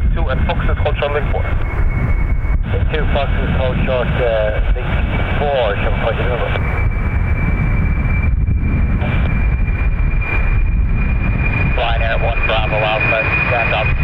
2 and Foxes hold short link 4. 2 Foxes hold short link 4, shall we put it over? Flying Air 1 Bravo Alpha, stand up.